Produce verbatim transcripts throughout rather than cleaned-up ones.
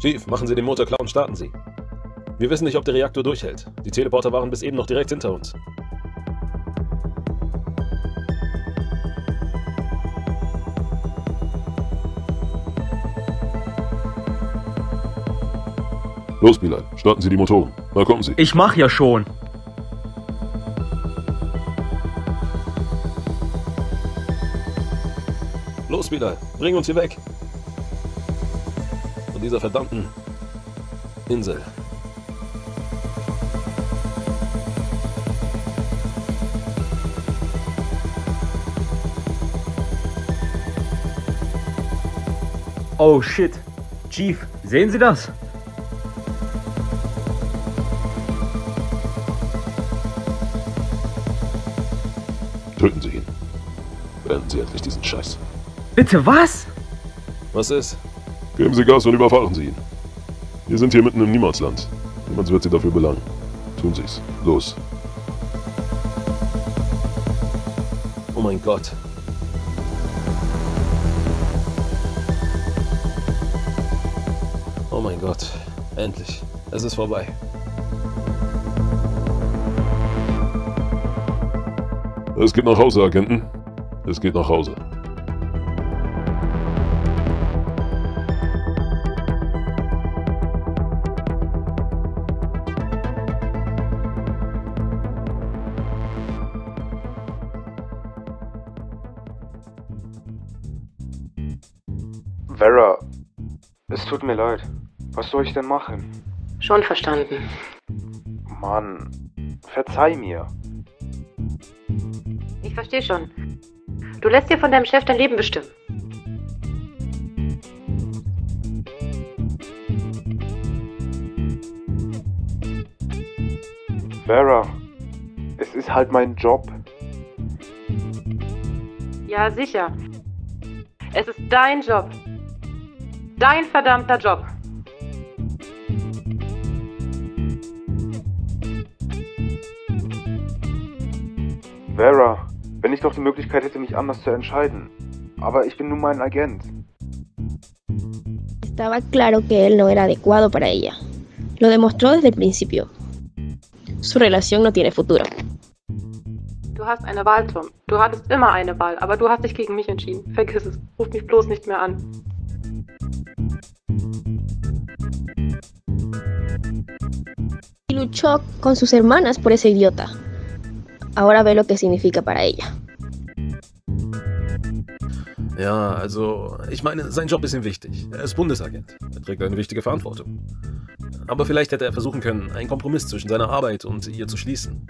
Chief, machen Sie den Motor klar und starten Sie. Wir wissen nicht, ob der Reaktor durchhält. Die Teleporter waren bis eben noch direkt hinter uns. Los, Bilal, starten Sie die Motoren. Na, kommen Sie. Ich mach ja schon. Los, Bilal, bring uns hier weg. Von dieser verdammten Insel. Oh shit. Chief, sehen Sie das? Töten Sie ihn. Beenden Sie endlich diesen Scheiß. Bitte was? Was ist? Geben Sie Gas und überfahren Sie ihn. Wir sind hier mitten im Niemandsland. Niemand wird Sie dafür belangen. Tun Sie's. Los. Oh mein Gott. Oh mein Gott. Endlich. Es ist vorbei. Es geht nach Hause, Agenten. Es geht nach Hause. Vera, es tut mir leid. Was soll ich denn machen? Schon verstanden. Mann, verzeih mir. Ich verstehe schon. Du lässt dir von deinem Chef dein Leben bestimmen. Vera, es ist halt mein Job. Ja, sicher. Es ist dein Job. Dein verdammter Job. Vera, wenn ich doch die Möglichkeit hätte, mich anders zu entscheiden. Aber ich bin nun mal ein Agent. Estaba claro que él no era adecuado para ella. Lo demostró desde el principio. Su relación no tiene futuro. Du hast eine Wahl, Tom. Du hattest immer eine Wahl, aber du hast dich gegen mich entschieden. Vergiss es. Ruf mich bloß nicht mehr an. Y luchó con sus hermanas por ese idiota. Ahora ve lo que significa para ella. Ja, also, ich meine, sein Job ist ihm wichtig. Er ist Bundesagent. Er trägt eine wichtige Verantwortung. Aber vielleicht hätte er versuchen können, einen Kompromiss zwischen seiner Arbeit und ihr zu schließen.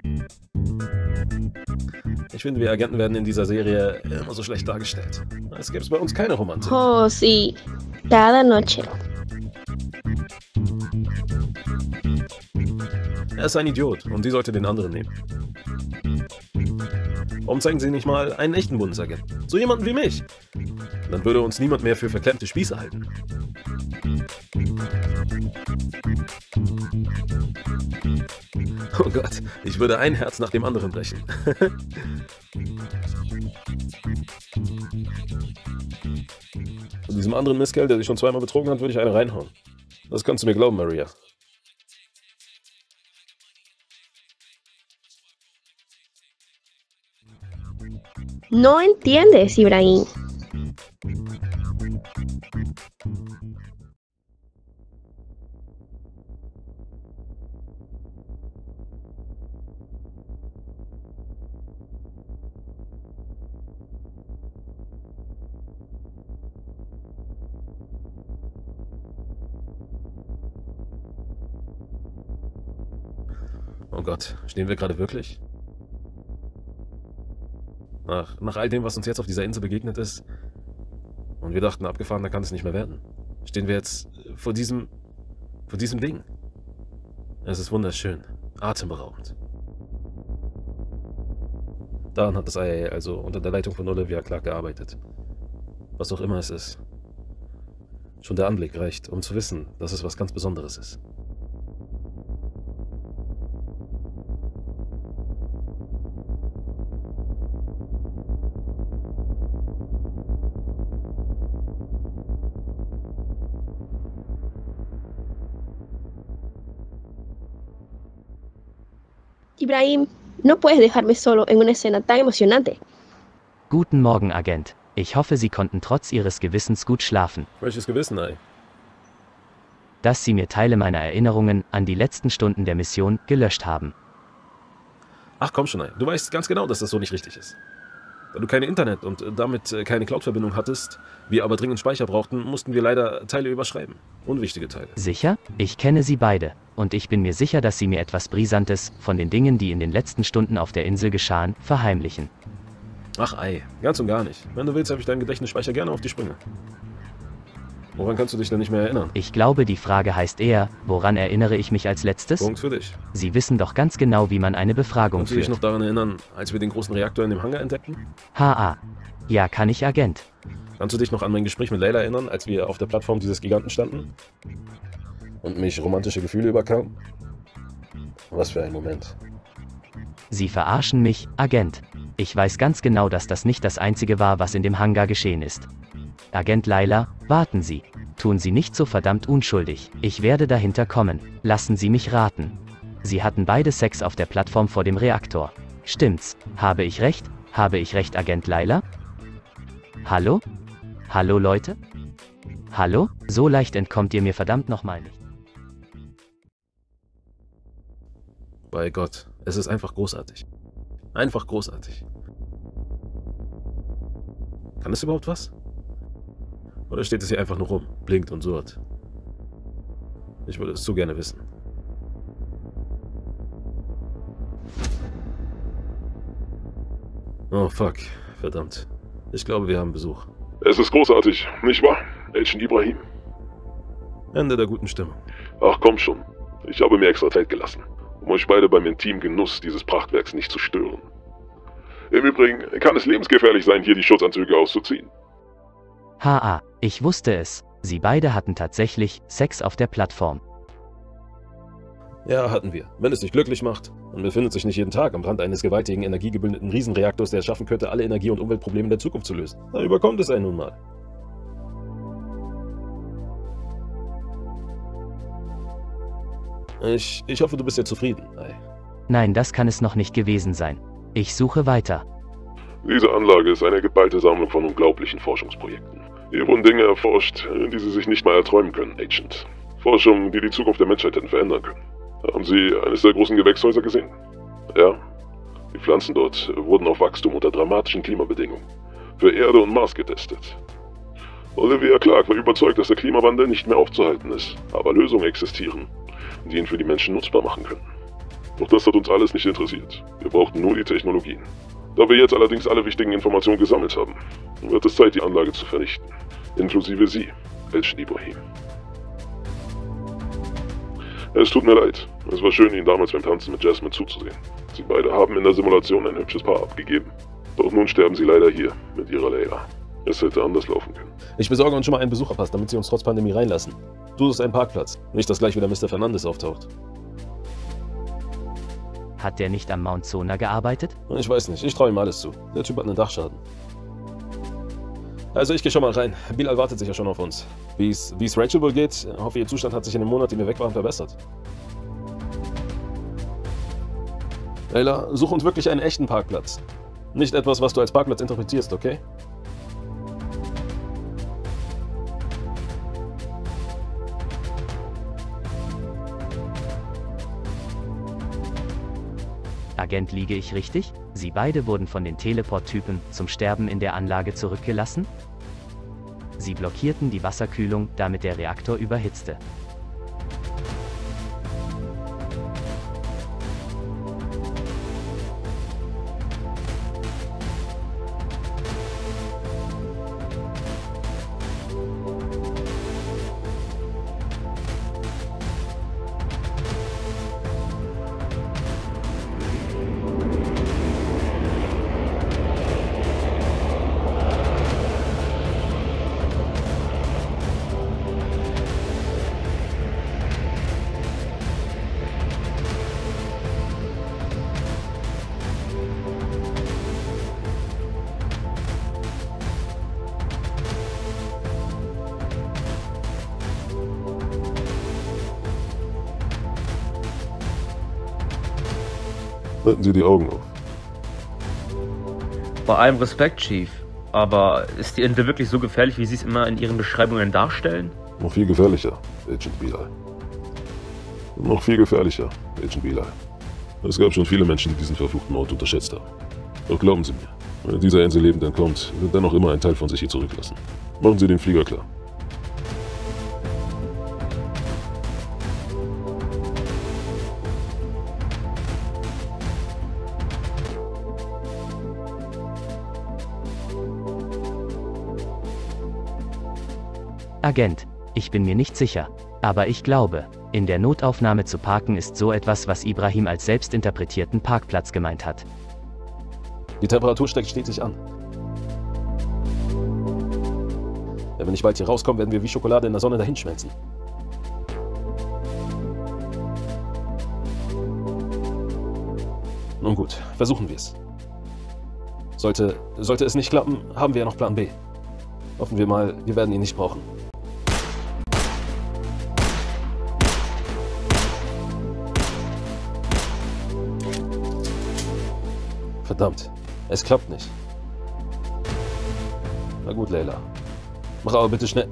Ich finde, wir Agenten werden in dieser Serie immer so schlecht dargestellt. Es gäbe es bei uns keine Romantik. Oh, sí. Cada noche. Er ist ein Idiot und sie sollte den anderen nehmen. Warum zeigen Sie nicht mal einen echten Bundesagenten? So jemanden wie mich. Dann würde uns niemand mehr für verklemmte Spieße halten. Oh Gott, ich würde ein Herz nach dem anderen brechen. Von diesem anderen Mistkerl, der sich schon zweimal betrogen hat, würde ich eine reinhauen. Das kannst du mir glauben, Maria. No entiendes, Ibrahim. Oh Gott, stehen wir gerade wirklich? Nach, nach all dem, was uns jetzt auf dieser Insel begegnet ist, und wir dachten, abgefahren, da kann es nicht mehr werden, stehen wir jetzt vor diesem, vor diesem Ding. Es ist wunderschön, atemberaubend. Daran hat das I A A also unter der Leitung von Olivia Clark gearbeitet. Was auch immer es ist. Schon der Anblick reicht, um zu wissen, dass es was ganz Besonderes ist. Ibrahim, no puedes dejarme solo en una escena tan emocionante. Guten Morgen, Agent. Ich hoffe, Sie konnten trotz Ihres Gewissens gut schlafen. Welches Gewissen, ey? Dass Sie mir Teile meiner Erinnerungen an die letzten Stunden der Mission gelöscht haben. Ach komm schon, ey. Du weißt ganz genau, dass das so nicht richtig ist. Da du keine Internet und damit keine Cloud-Verbindung hattest, wir aber dringend Speicher brauchten, mussten wir leider Teile überschreiben. Unwichtige Teile. Sicher? Ich kenne Sie beide. Und ich bin mir sicher, dass Sie mir etwas Brisantes von den Dingen, die in den letzten Stunden auf der Insel geschahen, verheimlichen. Ach ei, ganz und gar nicht. Wenn du willst, habe ich deinen Gedächtnisspeicher gerne auf die Sprünge. Woran kannst du dich denn nicht mehr erinnern? Ich glaube, die Frage heißt eher, woran erinnere ich mich als letztes? Punkt für dich. Sie wissen doch ganz genau, wie man eine Befragung Kannst du dich führt. noch daran erinnern, als wir den großen Reaktor in dem Hangar entdeckten? H A. Ja, kann ich, Agent. Kannst du dich noch an mein Gespräch mit Layla erinnern, als wir auf der Plattform dieses Giganten standen? Und mich romantische Gefühle überkamen? Was für ein Moment. Sie verarschen mich, Agent. Ich weiß ganz genau, dass das nicht das Einzige war, was in dem Hangar geschehen ist. Agent Layla, warten Sie. Tun Sie nicht so verdammt unschuldig. Ich werde dahinter kommen. Lassen Sie mich raten. Sie hatten beide Sex auf der Plattform vor dem Reaktor. Stimmt's? Habe ich recht? Habe ich recht, Agent Layla? Hallo? Hallo, Leute? Hallo? So leicht entkommt ihr mir verdammt nochmal nicht. Bei Gott, es ist einfach großartig. Einfach großartig. Kann es überhaupt was? Oder steht es hier einfach nur rum, blinkt und surrt? Ich würde es so gerne wissen. Oh fuck, verdammt. Ich glaube, wir haben Besuch. Es ist großartig, nicht wahr, Agent Ibrahim? Ende der guten Stimmung. Ach komm schon, ich habe mir extra Zeit gelassen, um euch beide beim intimen Genuss dieses Prachtwerks nicht zu stören. Im Übrigen kann es lebensgefährlich sein, hier die Schutzanzüge auszuziehen. H A, ich wusste es. Sie beide hatten tatsächlich Sex auf der Plattform. Ja, hatten wir. Wenn es dich glücklich macht. Man befindet sich nicht jeden Tag am Rand eines gewaltigen, energiegebündelten Riesenreaktors, der es schaffen könnte, alle Energie- und Umweltprobleme der Zukunft zu lösen. Da überkommt es einen nun mal. Ich, ich hoffe, du bist jetzt zufrieden. Ei. Nein, das kann es noch nicht gewesen sein. Ich suche weiter. Diese Anlage ist eine geballte Sammlung von unglaublichen Forschungsprojekten. Hier wurden Dinge erforscht, die Sie sich nicht mal erträumen können, Agent. Forschungen, die die Zukunft der Menschheit hätten verändern können. Haben Sie eines der großen Gewächshäuser gesehen? Ja. Die Pflanzen dort wurden auf Wachstum unter dramatischen Klimabedingungen für Erde und Mars getestet. Olivia Clark war überzeugt, dass der Klimawandel nicht mehr aufzuhalten ist, aber Lösungen existieren, die ihn für die Menschen nutzbar machen können. Doch das hat uns alles nicht interessiert. Wir brauchten nur die Technologien. Da wir jetzt allerdings alle wichtigen Informationen gesammelt haben, wird es Zeit, die Anlage zu vernichten. Inklusive Sie, Agent Ibrahim. Es tut mir leid. Es war schön, Ihnen damals beim Tanzen mit Jasmine zuzusehen. Sie beide haben in der Simulation ein hübsches Paar abgegeben. Doch nun sterben Sie leider hier mit Ihrer Layla. Es hätte anders laufen können. Ich besorge uns schon mal einen Besucherpass, damit Sie uns trotz Pandemie reinlassen. Du suchst einen Parkplatz. Nicht, dass gleich wieder Mister Fernandes auftaucht. Hat der nicht am Mount Sona gearbeitet? Ich weiß nicht. Ich traue ihm alles zu. Der Typ hat einen Dachschaden. Also ich gehe schon mal rein. Bilal wartet sich ja schon auf uns. Wie es Rachel wohl geht, hoffe ihr Zustand hat sich in dem Monat, den wir weg waren, verbessert. Layla, such uns wirklich einen echten Parkplatz. Nicht etwas, was du als Parkplatz interpretierst, okay? Agent, liege ich richtig? Sie beide wurden von den Teleport-Typen zum Sterben in der Anlage zurückgelassen? Sie blockierten die Wasserkühlung, damit der Reaktor überhitzte. Halten Sie die Augen auf. Bei allem Respekt, Chief. Aber ist die Insel wirklich so gefährlich, wie Sie es immer in Ihren Beschreibungen darstellen? Noch viel gefährlicher, Agent Bilal. Noch viel gefährlicher, Agent Bilal. Es gab schon viele Menschen, die diesen verfluchten Ort unterschätzt haben. Doch glauben Sie mir, wenn dieser Insel lebend entkommt, wird dennoch immer ein Teil von sich hier zurücklassen. Machen Sie den Flieger klar. Agent, ich bin mir nicht sicher. Aber ich glaube, in der Notaufnahme zu parken ist so etwas, was Ibrahim als selbstinterpretierten Parkplatz gemeint hat. Die Temperatur steigt stetig an. Wenn wir nicht bald hier rauskommen, werden wir wie Schokolade in der Sonne dahinschmelzen. Nun gut, versuchen wir es. Sollte, sollte es nicht klappen, haben wir ja noch Plan B. Hoffen wir mal, wir werden ihn nicht brauchen. Verdammt, es klappt nicht. Na gut, Layla. Mach aber bitte schnell.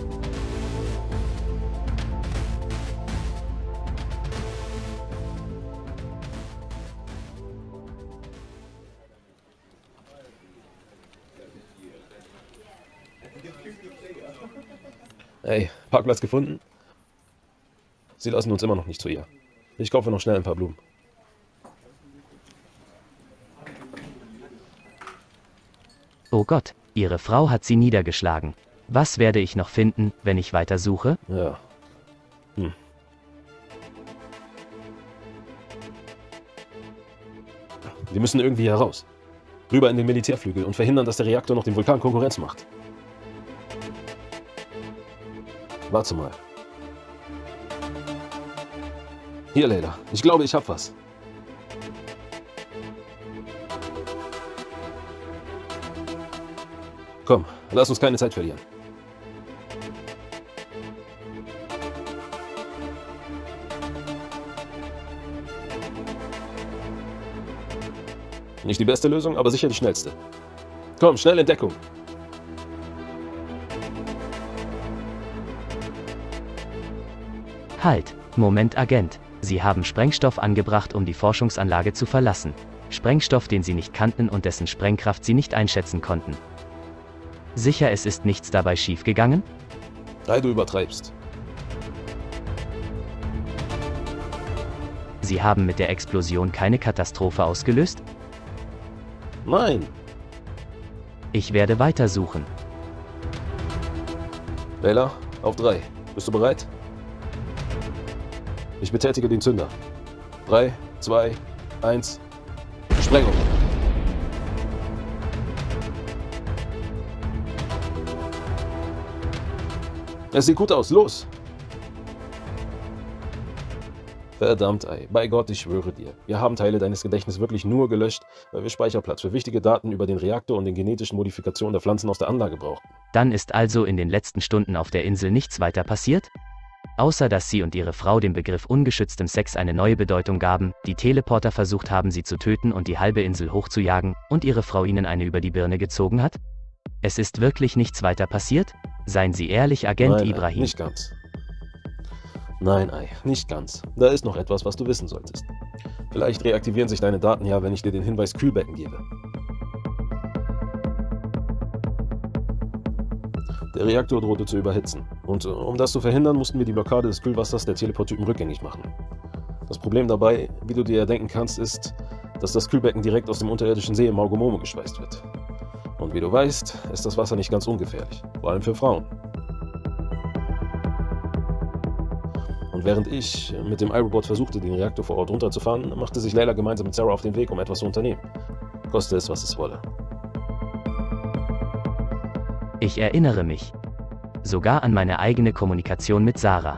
Hey, Parkplatz gefunden? Sie lassen uns immer noch nicht zu ihr. Ich kaufe noch schnell ein paar Blumen. Oh Gott, Ihre Frau hat sie niedergeschlagen. Was werde ich noch finden, wenn ich weiter suche? Ja. Hm. Wir müssen irgendwie heraus. Rüber in den Militärflügel und verhindern, dass der Reaktor noch dem Vulkan Konkurrenz macht. Warte mal. Hier, Layla. Ich glaube, ich hab was. Komm, lass uns keine Zeit verlieren. Nicht die beste Lösung, aber sicher die schnellste. Komm, schnell in Deckung. Halt, Moment, Agent. Sie haben Sprengstoff angebracht, um die Forschungsanlage zu verlassen. Sprengstoff, den Sie nicht kannten und dessen Sprengkraft Sie nicht einschätzen konnten. Sicher, es ist nichts dabei schiefgegangen? Hey, du übertreibst. Sie haben mit der Explosion keine Katastrophe ausgelöst? Nein. Ich werde weitersuchen. Layla, auf drei. Bist du bereit? Ich betätige den Zünder. Drei, zwei, eins. Sprengung. Es sieht gut aus. Los! Verdammt, ey. Bei Gott, ich schwöre dir. Wir haben Teile deines Gedächtnisses wirklich nur gelöscht, weil wir Speicherplatz für wichtige Daten über den Reaktor und den genetischen Modifikationen der Pflanzen aus der Anlage brauchten. Dann ist also in den letzten Stunden auf der Insel nichts weiter passiert? Außer dass Sie und Ihre Frau dem Begriff ungeschütztem Sex eine neue Bedeutung gaben, die Teleporter versucht haben, Sie zu töten und die halbe Insel hochzujagen, und Ihre Frau Ihnen eine über die Birne gezogen hat? Es ist wirklich nichts weiter passiert? Seien Sie ehrlich, Agent Nein, Ibrahim. Ei, nicht ganz. Nein, Ei, nicht ganz. Da ist noch etwas, was du wissen solltest. Vielleicht reaktivieren sich deine Daten ja, wenn ich dir den Hinweis Kühlbecken gebe. Der Reaktor drohte zu überhitzen. Und um das zu verhindern, mussten wir die Blockade des Kühlwassers der Teleporttypen rückgängig machen. Das Problem dabei, wie du dir denken kannst, ist, dass das Kühlbecken direkt aus dem unterirdischen See im Maugomomo gespeist wird. Und wie du weißt, ist das Wasser nicht ganz ungefährlich, vor allem für Frauen. Und während ich mit dem iRobot versuchte, den Reaktor vor Ort runterzufahren, machte sich Layla gemeinsam mit Sarah auf den Weg, um etwas zu unternehmen. Koste es, was es wolle. Ich erinnere mich. Sogar an meine eigene Kommunikation mit Sarah.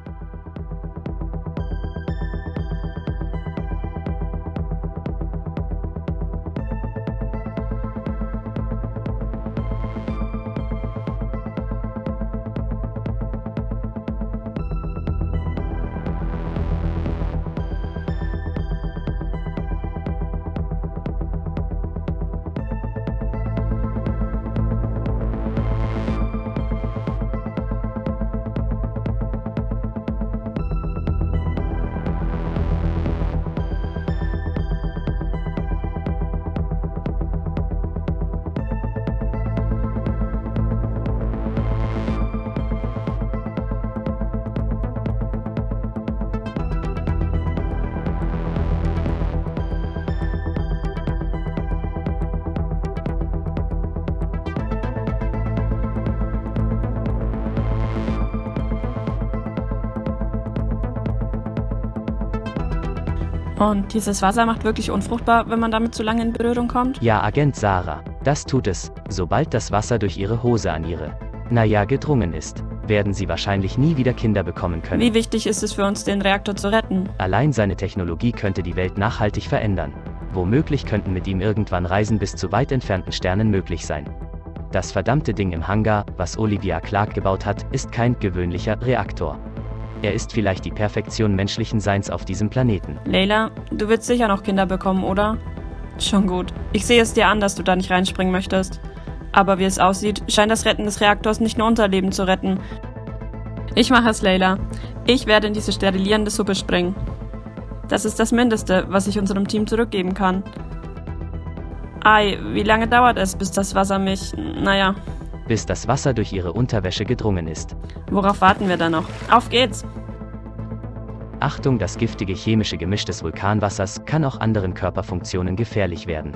Und dieses Wasser macht wirklich unfruchtbar, wenn man damit zu lange in Berührung kommt? Ja, Agent Sarah, das tut es, sobald das Wasser durch ihre Hose an ihre, naja, gedrungen ist, werden sie wahrscheinlich nie wieder Kinder bekommen können. Wie wichtig ist es für uns, den Reaktor zu retten? Allein seine Technologie könnte die Welt nachhaltig verändern. Womöglich könnten mit ihm irgendwann Reisen bis zu weit entfernten Sternen möglich sein. Das verdammte Ding im Hangar, was Olivia Clark gebaut hat, ist kein gewöhnlicher Reaktor. Er ist vielleicht die Perfektion menschlichen Seins auf diesem Planeten. Layla, du willst sicher noch Kinder bekommen, oder? Schon gut. Ich sehe es dir an, dass du da nicht reinspringen möchtest. Aber wie es aussieht, scheint das Retten des Reaktors nicht nur unser Leben zu retten. Ich mache es, Layla. Ich werde in diese sterilierende Suppe springen. Das ist das Mindeste, was ich unserem Team zurückgeben kann. Ei, wie lange dauert es, bis das Wasser mich... naja... Bis das Wasser durch ihre Unterwäsche gedrungen ist. Worauf warten wir da noch? Auf geht's! Achtung, das giftige chemische Gemisch des Vulkanwassers kann auch anderen Körperfunktionen gefährlich werden.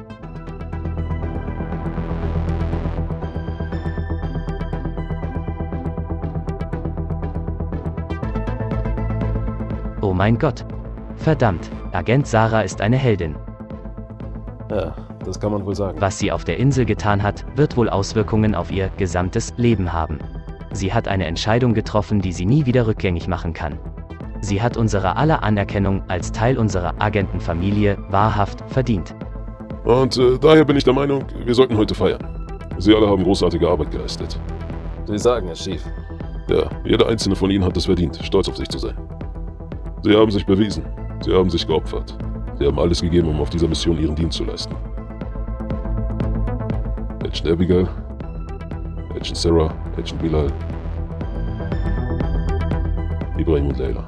Oh mein Gott! Verdammt, Agent Sarah ist eine Heldin. Ja, das kann man wohl sagen. Was sie auf der Insel getan hat, wird wohl Auswirkungen auf ihr gesamtes Leben haben. Sie hat eine Entscheidung getroffen, die sie nie wieder rückgängig machen kann. Sie hat unsere aller Anerkennung als Teil unserer Agentenfamilie wahrhaft verdient. Und äh, daher bin ich der Meinung, wir sollten heute feiern. Sie alle haben großartige Arbeit geleistet. Sie sagen es, Chief. Ja, jeder einzelne von ihnen hat es verdient, stolz auf sich zu sein. Sie haben sich bewiesen. Sie haben sich geopfert. Sie haben alles gegeben, um auf dieser Mission ihren Dienst zu leisten. Agent Abigail, Agent Sarah, Agent Bilal, Ibrahim und Layla.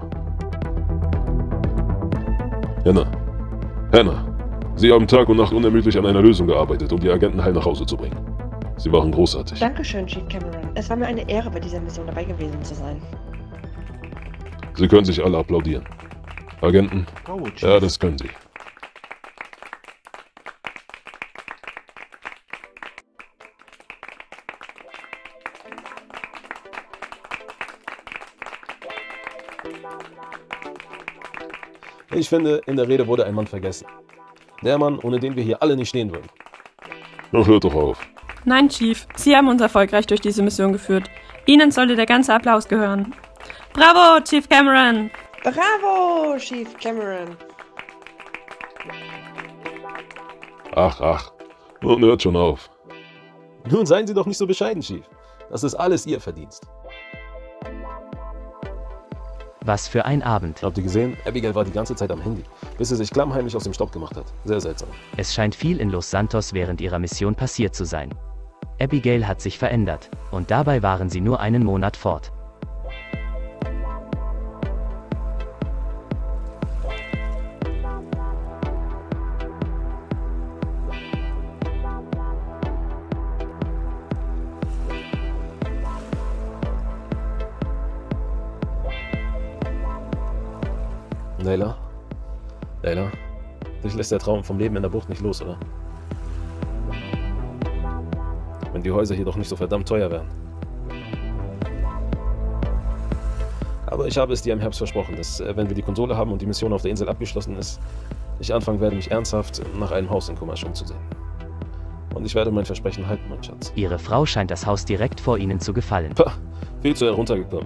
Hannah, Hannah, Sie haben Tag und Nacht unermüdlich an einer Lösung gearbeitet, um die Agenten heil nach Hause zu bringen. Sie waren großartig. Dankeschön, Chief Cameron. Es war mir eine Ehre, bei dieser Mission dabei gewesen zu sein. Sie können sich alle applaudieren. Agenten? Ja, das können Sie. Ich finde, in der Rede wurde ein Mann vergessen. Der Mann, ohne den wir hier alle nicht stehen würden. Ach, hört doch auf. Nein, Chief. Sie haben uns erfolgreich durch diese Mission geführt. Ihnen sollte der ganze Applaus gehören. Bravo, Chief Cameron! Bravo, Chief Cameron! Ach, ach. Nun hört schon auf. Nun seien Sie doch nicht so bescheiden, Chief. Das ist alles Ihr Verdienst. Was für ein Abend. Habt ihr gesehen? Abigail war die ganze Zeit am Handy, bis sie sich klammheimlich aus dem Staub gemacht hat. Sehr seltsam. Es scheint viel in Los Santos während ihrer Mission passiert zu sein. Abigail hat sich verändert, und dabei waren sie nur einen Monat fort. Layla? Layla? Dich lässt der Traum vom Leben in der Bucht nicht los, oder? Wenn die Häuser hier doch nicht so verdammt teuer wären. Aber ich habe es dir im Herbst versprochen, dass, wenn wir die Konsole haben und die Mission auf der Insel abgeschlossen ist, ich anfangen werde, mich ernsthaft nach einem Haus in Kumasch umzusehen. Und ich werde mein Versprechen halten, mein Schatz. Ihre Frau scheint das Haus direkt vor Ihnen zu gefallen. Pah, viel zu heruntergekommen.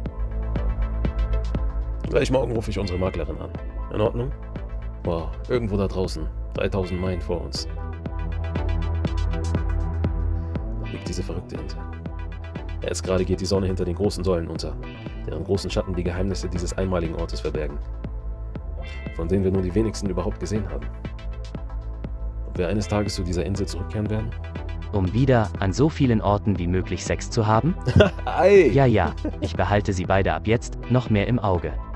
Gleich morgen rufe ich unsere Maklerin an. In Ordnung? Wow, irgendwo da draußen, dreitausend Meilen vor uns, liegt diese verrückte Insel. Jetzt gerade geht die Sonne hinter den großen Säulen unter, deren großen Schatten die Geheimnisse dieses einmaligen Ortes verbergen, von denen wir nur die wenigsten überhaupt gesehen haben. Ob wir eines Tages zu dieser Insel zurückkehren werden? Um wieder an so vielen Orten wie möglich Sex zu haben? Ei. Ja, ja, ich behalte sie beide ab jetzt noch mehr im Auge.